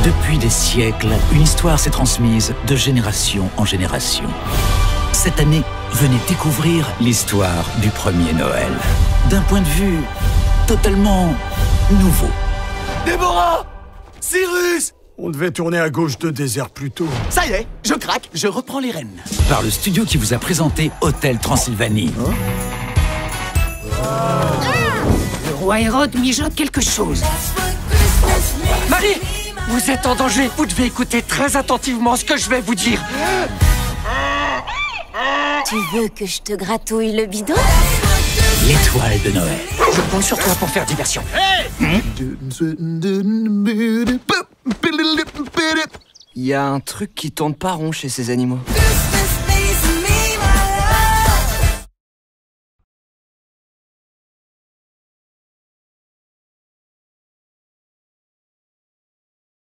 Depuis des siècles, une histoire s'est transmise de génération en génération. Cette année, venez découvrir l'histoire du premier Noël. D'un point de vue totalement nouveau. Déborah! Cyrus! On devait tourner à gauche de désert plus tôt. Ça y est, je craque, je reprends les rênes. Par le studio qui vous a présenté Hôtel Transylvanie. Le roi Hérode mijote quelque chose. Marie, vous êtes en danger. Vous devez écouter très attentivement ce que je vais vous dire. Tu veux que je te gratouille le bidon? L'étoile de Noël. Je compte sur toi pour faire diversion. Il y a un truc qui tourne pas rond chez ces animaux.